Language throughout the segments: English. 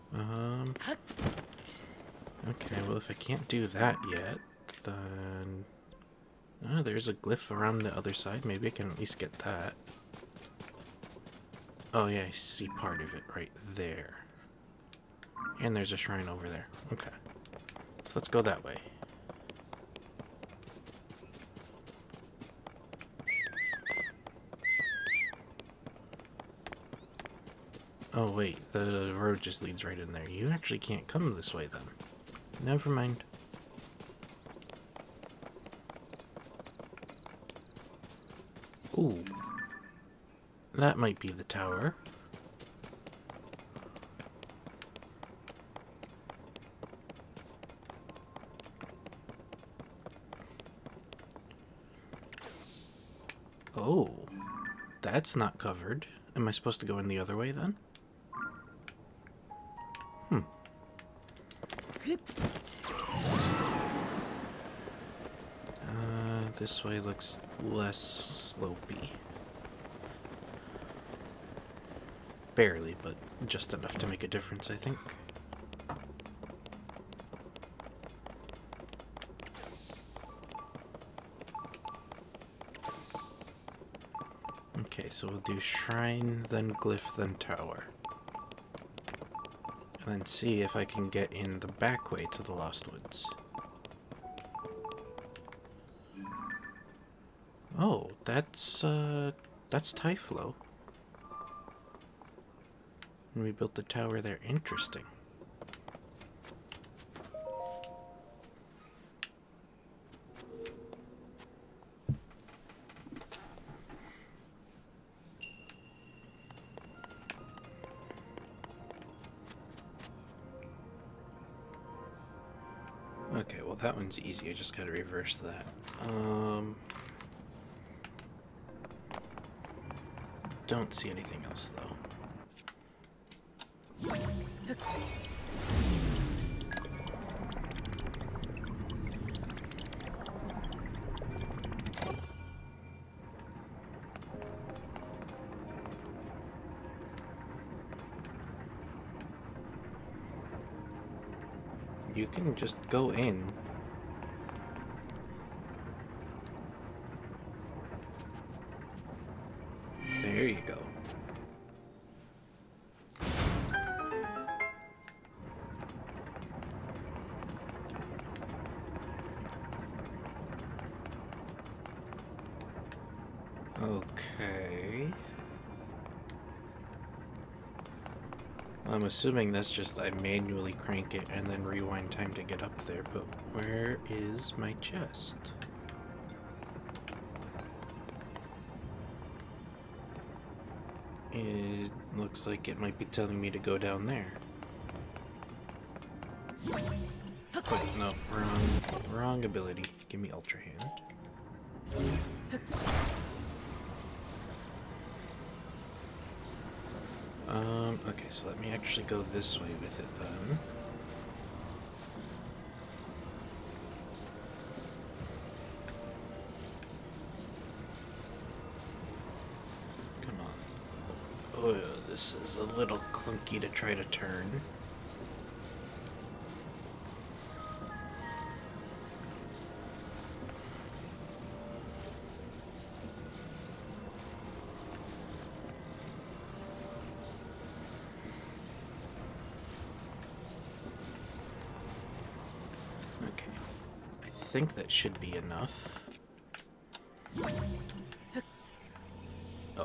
Okay, well, if I can't do that yet, then... Oh, there's a glyph around the other side. Maybe I can at least get that. Oh, yeah, I see part of it right there. And there's a shrine over there. Okay. So let's go that way. Oh, wait. The road just leads right in there. You actually can't come this way, then. Never mind. Ooh. That might be the tower. Oh. That's not covered. Am I supposed to go in the other way, then? Hmm. This way looks less slopey. Barely, but just enough to make a difference, I think. Okay, so we'll do shrine, then glyph, then tower. And then see if I can get in the back way to the Lost Woods. Oh, that's Typhlo. And we built the tower there. Interesting. Okay, well that one's easy. I just gotta reverse that. Don't see anything else though. You can just go in. There you go. Okay. I'm assuming that's just I manually crank it and then rewind time to get up there, but where is my chest? It looks like it might be telling me to go down there. Wait, no, wrong ability. Give me Ultra Hand. Okay, so let me actually go this way with it then. Come on. Oh, this is a little clunky to try to turn. I think that should be enough. Oh.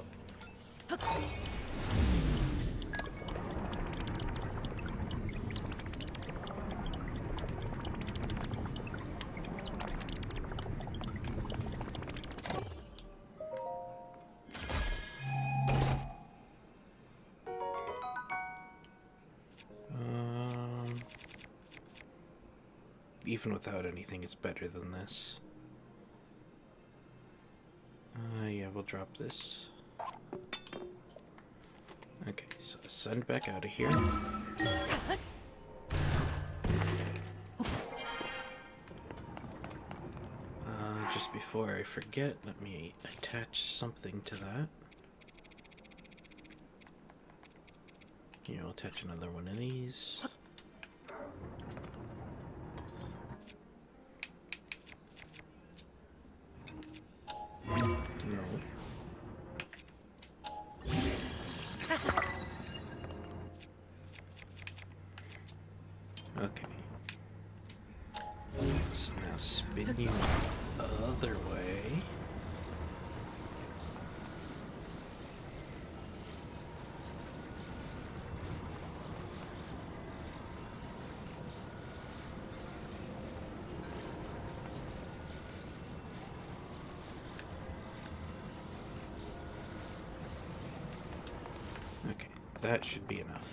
Even without anything, it's better than this. Yeah, we'll drop this. Okay, so ascend back out of here. Just before I forget, let me attach something to that. Here, we'll attach another one of these. No. Okay. So now spin you the other way. Okay, that should be enough.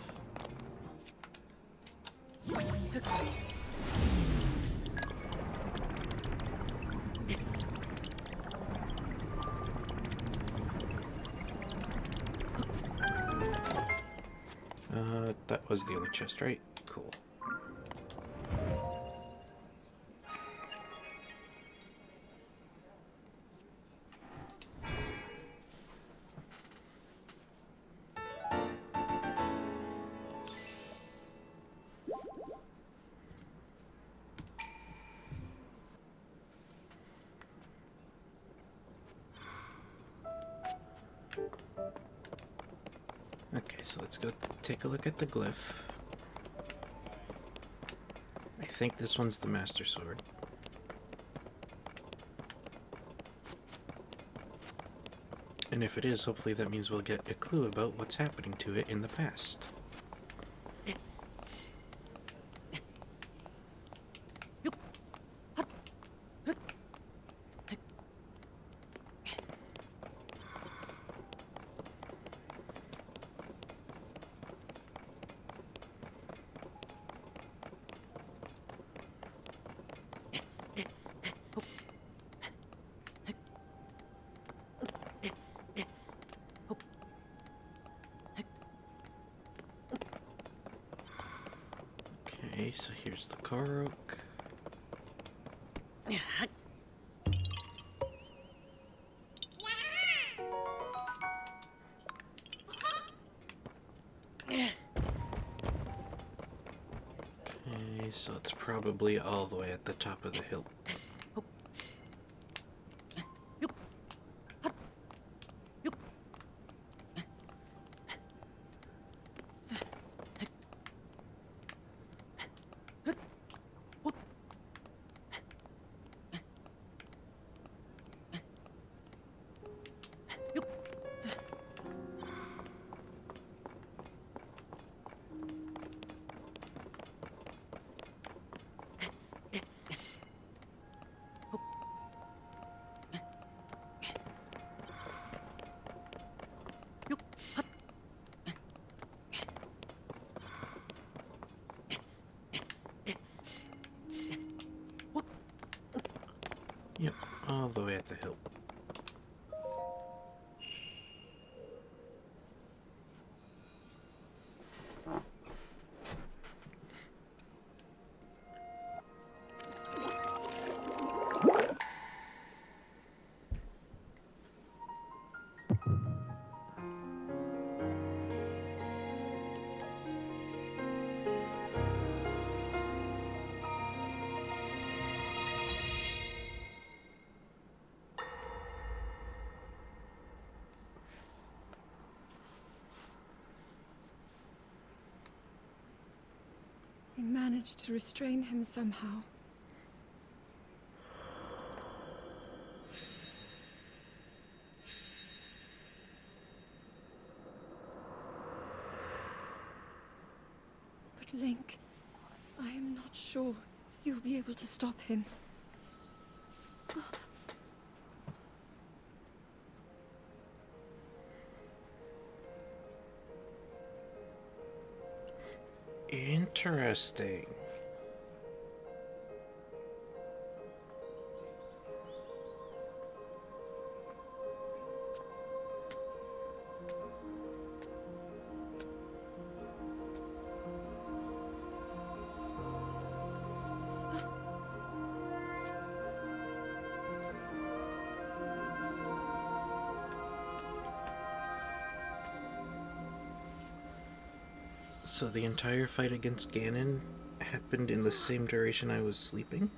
That was the other chest, right? Cool. Okay, so let's go take a look at the glyph. I think this one's the Master Sword. And if it is, hopefully that means we'll get a clue about what's happening to it in the past. Okay, so here's the Korok. Okay, so it's probably all the way at the top of the hill. Yep, all the way at the hill. I managed to restrain him somehow. But Link, I am not sure you'll be able to stop him. Interesting. So the entire fight against Ganon happened in the same duration I was sleeping?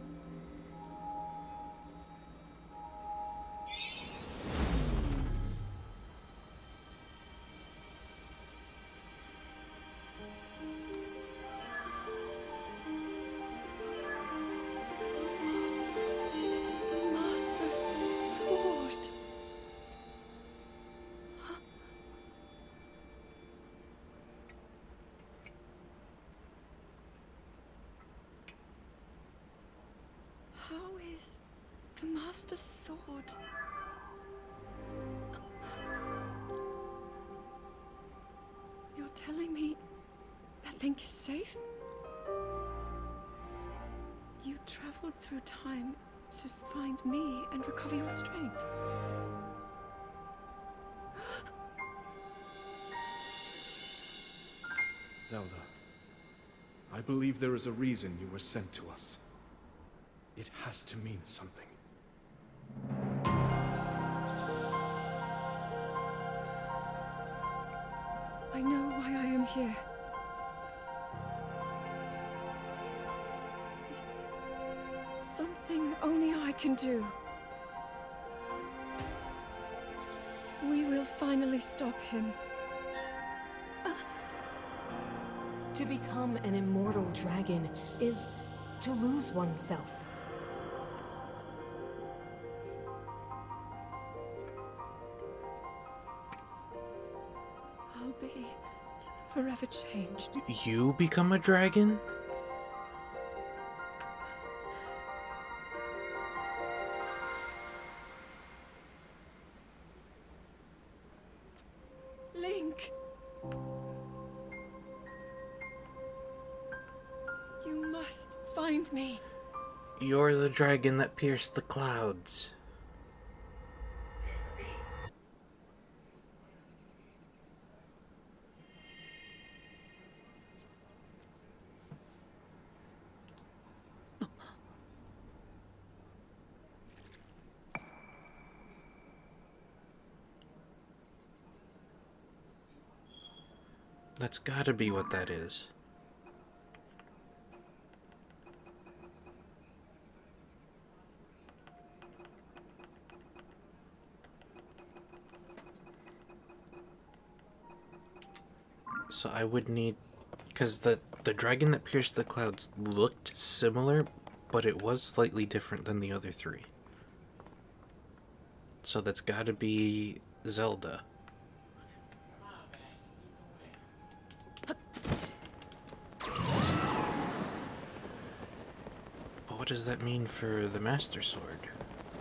Master Sword. How is the Master Sword? You're telling me that Link is safe? You traveled through time to find me and recover your strength. Zelda, I believe there is a reason you were sent to us. It has to mean something. I know why I am here. It's something only I can do. We will finally stop him. To become an immortal dragon is to lose oneself. I'll be forever changed. You become a dragon? Link! You must find me. You're the dragon that pierced the clouds. That's gotta be what that is. So I would need, because the dragon that pierced the clouds looked similar, but it was slightly different than the other three. So that's gotta be Zelda. But what does that mean for the Master Sword?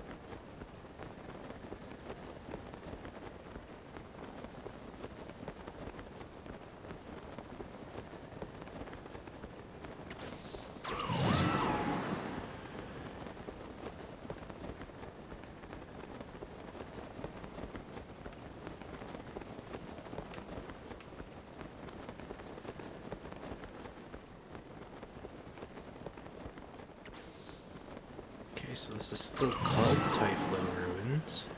Okay, so this is still called Typhlo Ruins.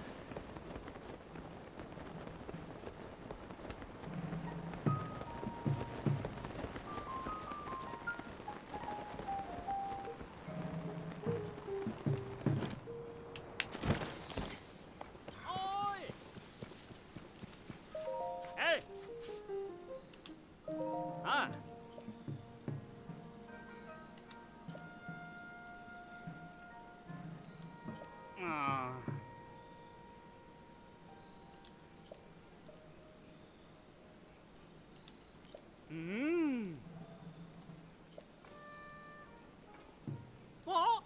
Hey! Ah! Ah. Hmm. What?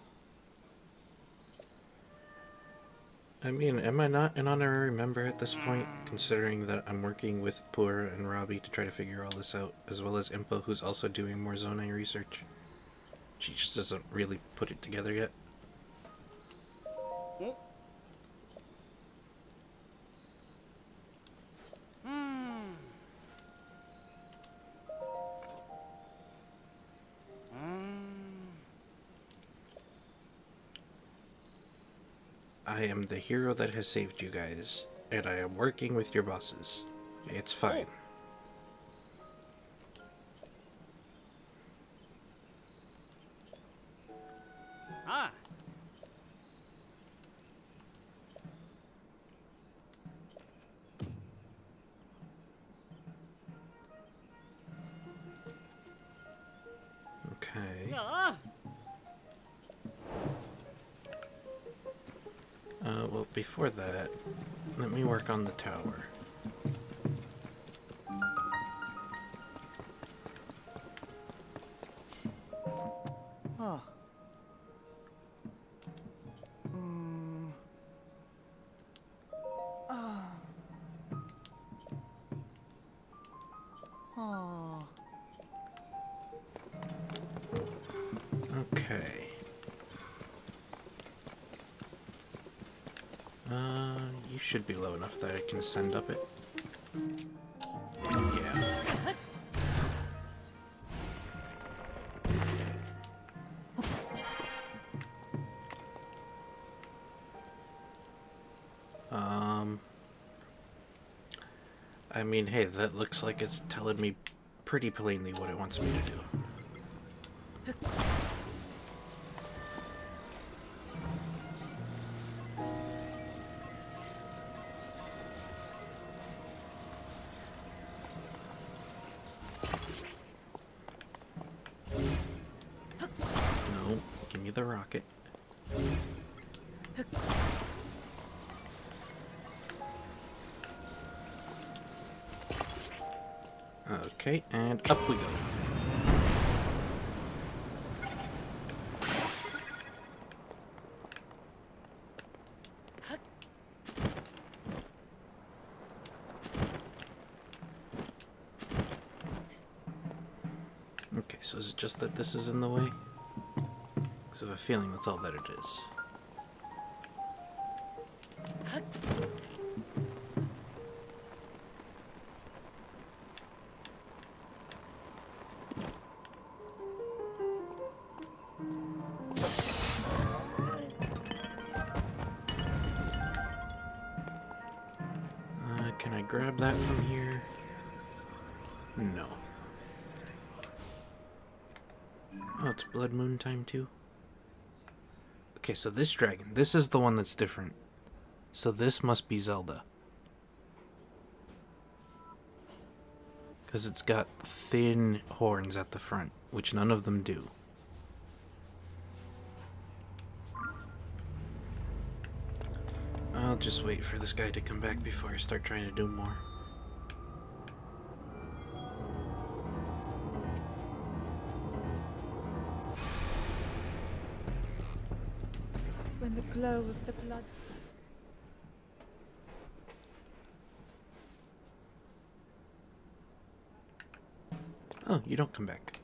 I mean, am I not an honorary member at this point, considering that I'm working with Pura and Robbie to try to figure all this out, as well as Impa, who's also doing more Zonai research? She just doesn't really put it together yet. Oh. Hmm. I am the hero that has saved you guys, and I am working with your bosses. It's fine. before that, let me work on the tower. Ah. Hmm. Ah. Ah. Okay. You should be low enough that I can ascend up it. Yeah. I mean, hey, that looks like it's telling me pretty plainly what it wants me to do. No, give me the rocket. Okay, and up we go. Okay, so is it just that this is in the way? Because I have a feeling that's all that it is. Can I grab that from here? No. Oh, it's Blood Moon time too? Okay, so this dragon, this is the one that's different. So this must be Zelda. Because it's got thin horns at the front, which none of them do. I'll just wait for this guy to come back before I start trying to do more. When the glow of the blood... Oh, you don't come back.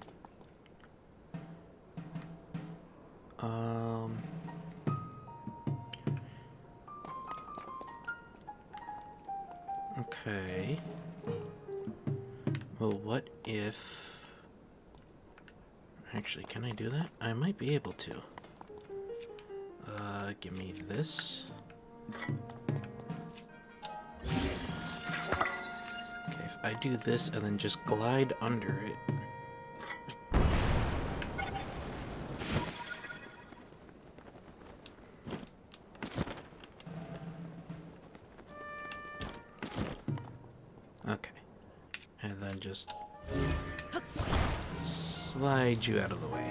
Okay. Well, what if... Actually, can I do that? I might be able to. Give me this. Okay, if I do this and then just glide under it... Okay. And then just slide you out of the way.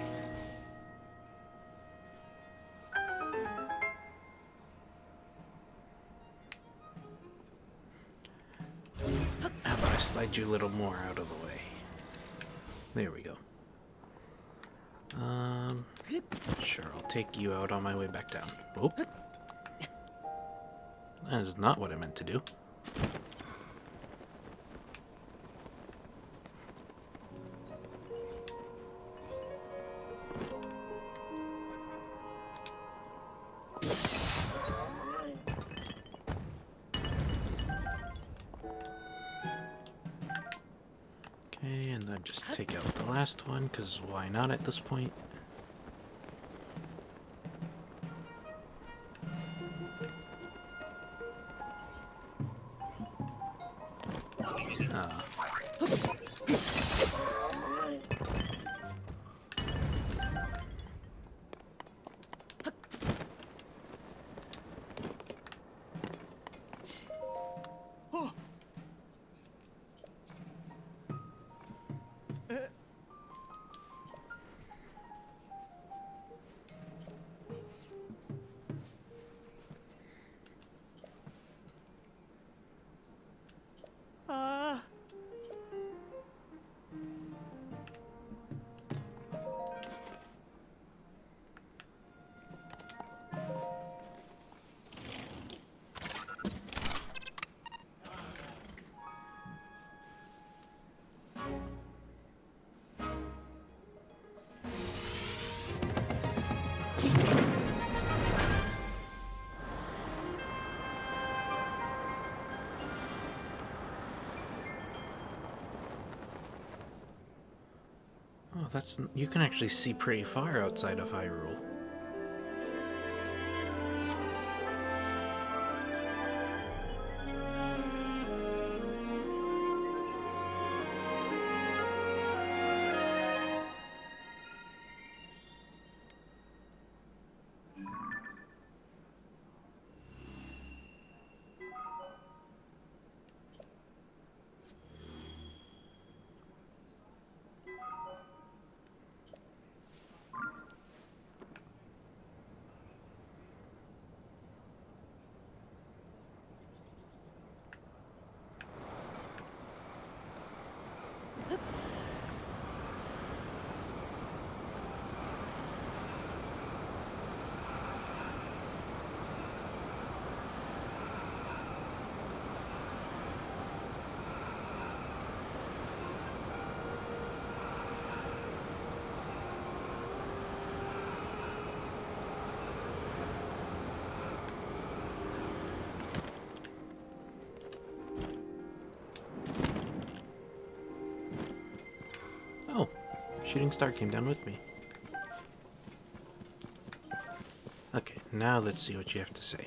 How about I slide you a little more out of the way? There we go. Sure, I'll take you out on my way back down. Oh. That is not what I meant to do. Okay, and then just take out the last one, because why not at this point? Ah. Oh, you can actually see pretty far outside of Hyrule. Oh, Shooting Star came down with me. Okay, now let's see what you have to say.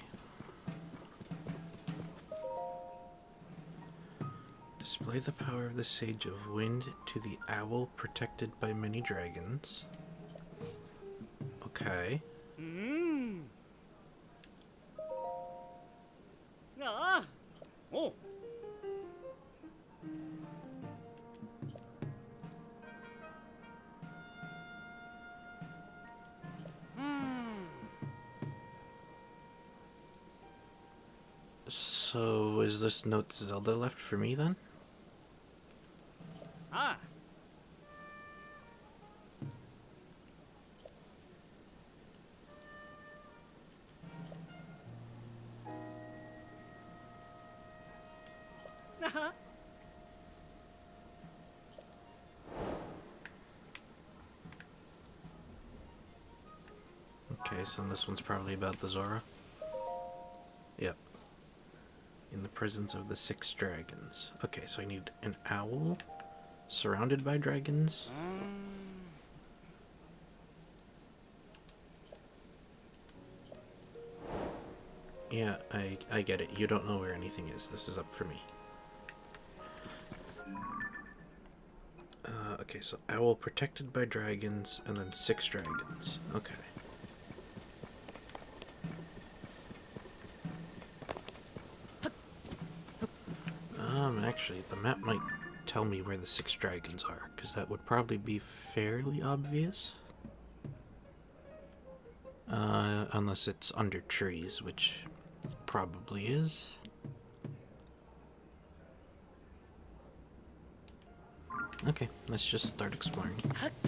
Display the power of the Sage of Wind to the owl protected by many dragons. Okay. Ah. Oh. So, is this note Zelda left for me then? Ah. Okay, so this one's probably about the Zora. Yep. In the presence of the 6 dragons. Okay, so I need an owl surrounded by dragons. Yeah, I get it. You don't know where anything is. This is up for me. Okay, so owl protected by dragons, and then 6 dragons. Okay. Actually, the map might tell me where the 6 dragons are, because that would probably be fairly obvious. Unless it's under trees, which probably is. Okay, let's just start exploring.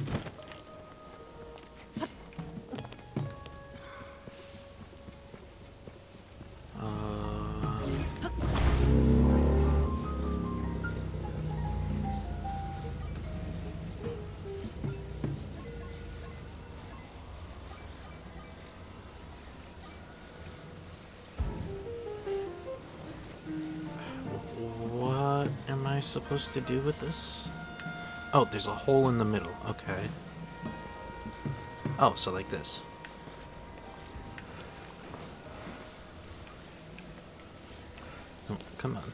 What am I supposed to do with this? Oh, there's a hole in the middle. Okay. Oh, so like this. Oh, come on.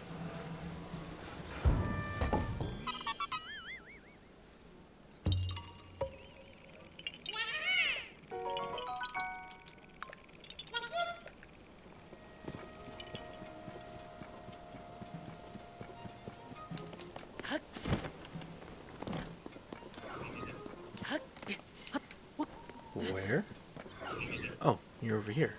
Where? Oh, you're over here.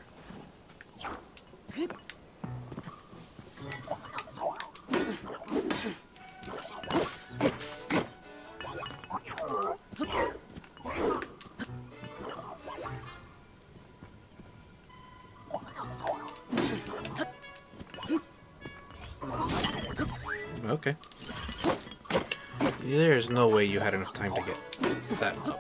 Okay. There's no way you had enough time to get that up.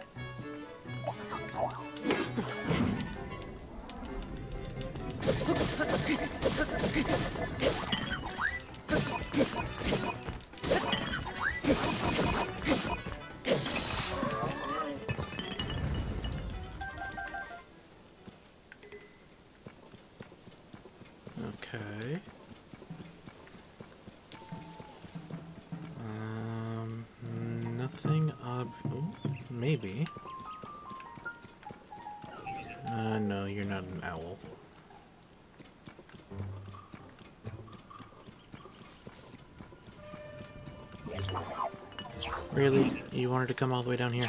Nothing maybe. No, you're not an owl. Really? You wanted to come all the way down here?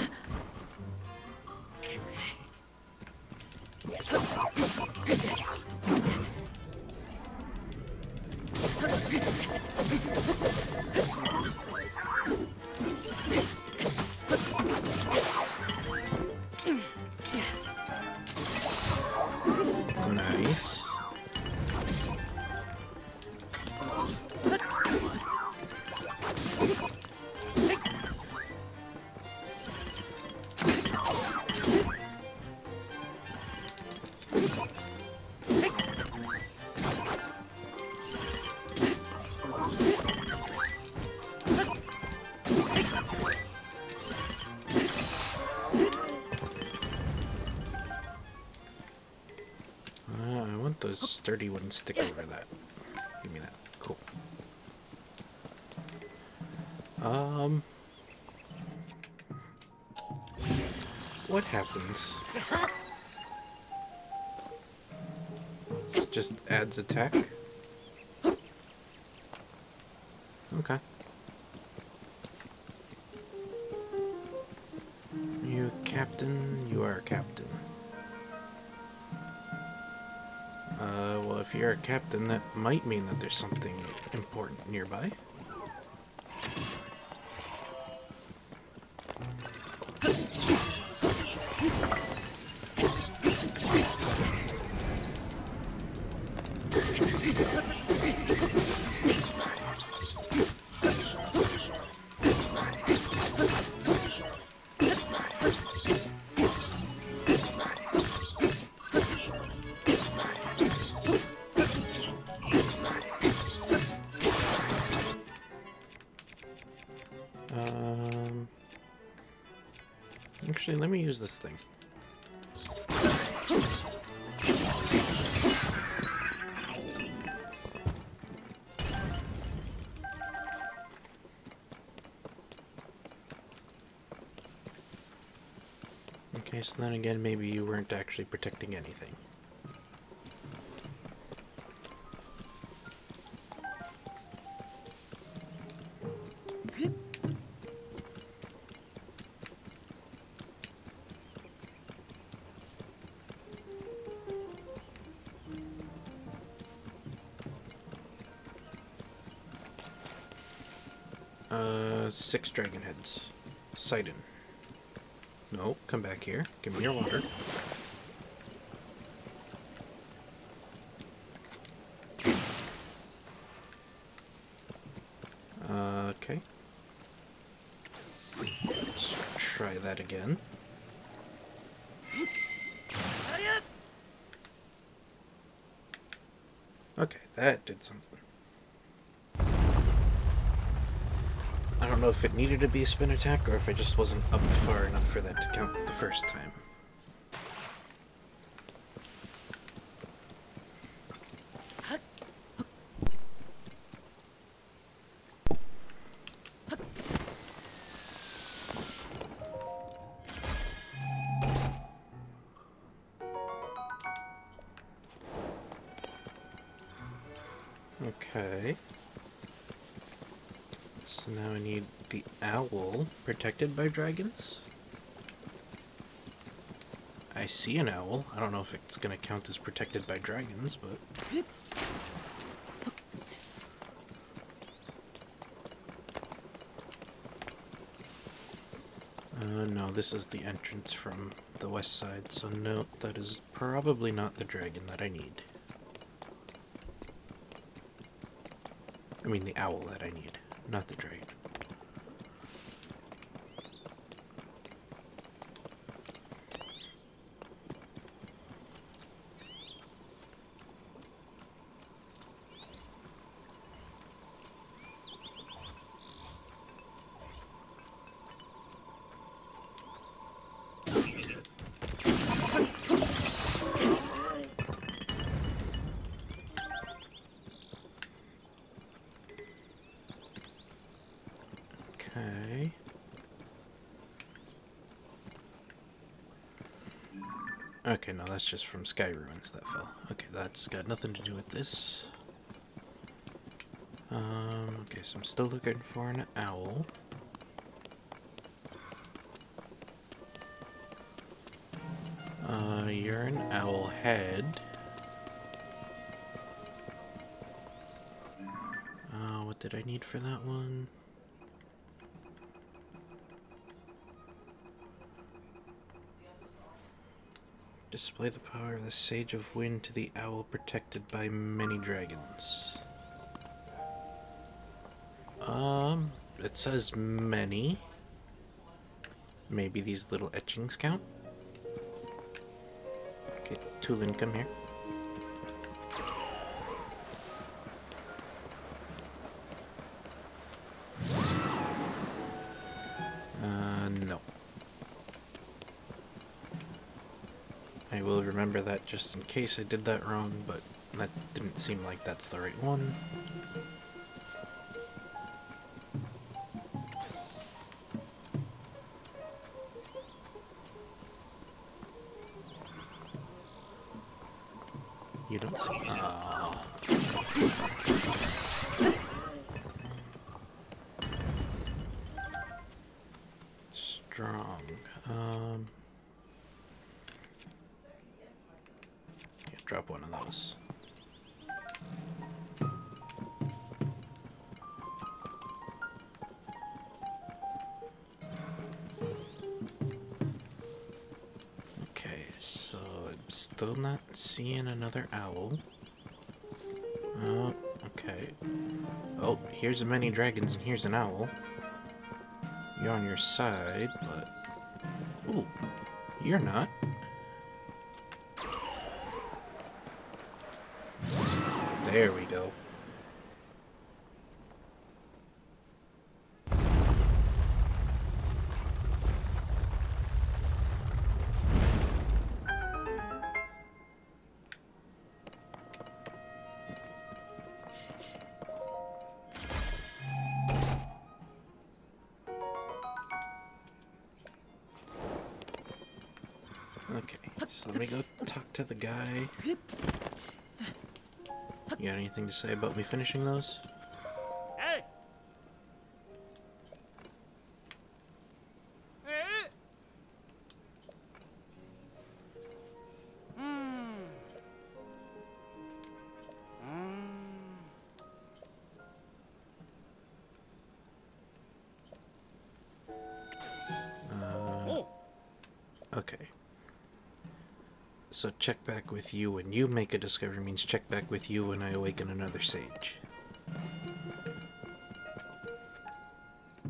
Nice. I want those sturdy wooden stick over that. Give me that. Cool. What happens? It just adds attack? Okay. You captain? You are a captain. Well, if you're a captain, that might mean that there's something important nearby. Actually, let me use this thing. Okay, so then again, maybe you weren't actually protecting anything. Six dragon heads. Sidon. No, come back here. Give me your water. Okay. Let's try that again. Okay, that did something. I don't know if it needed to be a spin attack or if I just wasn't up far enough for that to count the first time. Okay. So now I need the owl protected by dragons. I see an owl. I don't know if it's going to count as protected by dragons, but... no, this is the entrance from the west side, so no, that is probably not the dragon that I need. I mean the owl that I need, not the dragon. Okay. Okay, no, that's just from Sky Ruins that fell. Okay, that's got nothing to do with this. Okay, so I'm still looking for an owl. You're an owl head. What did I need for that one? Display the power of the Sage of Wind to the owl protected by many dragons. It says many. Maybe these little etchings count? Okay, Tulin, come here. No. I will remember that just in case I did that wrong, but that didn't seem like that's the right one. You don't see. Strong. Yeah, drop one of those. Okay, so I'm still not seeing another owl. Oh, okay. Oh, here's a many dragons and here's an owl. You're on your side, but... Ooh, you're not. There we go. Okay, so let me go talk to the guy. You got anything to say about me finishing those? Hey! Hey! Oh! Okay. So check back with you when you make a discovery means check back with you when I awaken another sage.